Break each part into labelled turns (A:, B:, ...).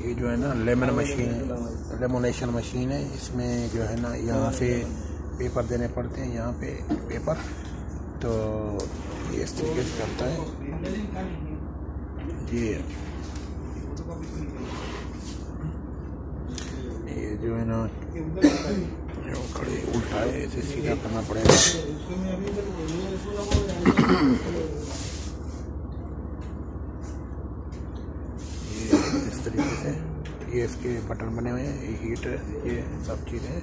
A: ये जो है ना लेमोनेशन मशीन है। इसमें जो है ना यहाँ से पेपर देने पड़ते हैं, यहाँ पे पेपर, तो ये इस तरीके से करता है। ये जो है ना जो खड़े उल्टा है, इसे सीधा करना पड़ेगा। ये इस तरीके से, ये इसके बटन बने हुए हैं, ये हीटर, ये सब चीज़ें।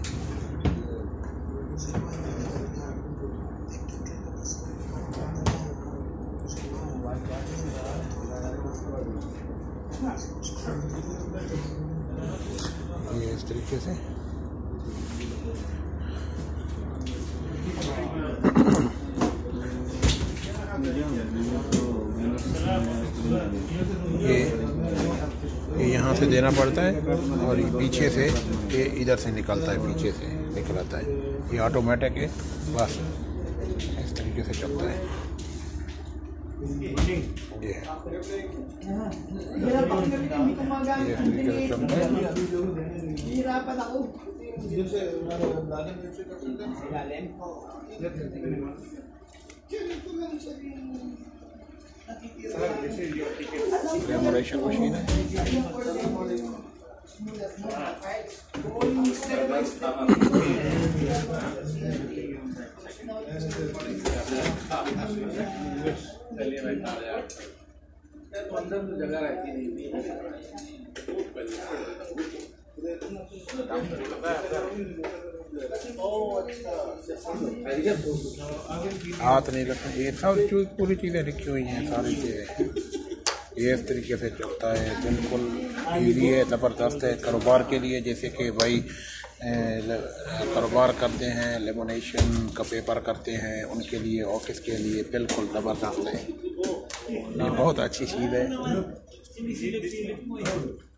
A: ये इस तरीके से ये यहाँ से देना पड़ता है और पीछे से ये इधर से निकलता है, पीछे से निकल आता है। ये ऑटोमेटिक है, बस इस तरीके से चलता है। ये इस तरीके से चलता है। लेमोनेशन मशीन है। जगह रहती नहीं। हाथ नहीं रखना, ये सब जो पूरी चीज़ें लिखी हुई हैं, सारी चीज़ें। ये इस तरीके से चलता है, बिल्कुल ईजी है, ज़बरदस्त है कारोबार के लिए। जैसे कि भाई कारोबार करते हैं, लेमोनेशन का पेपर करते हैं, उनके लिए, ऑफिस के लिए बिल्कुल ज़बरदस्त है। ये बहुत अच्छी चीज़ है।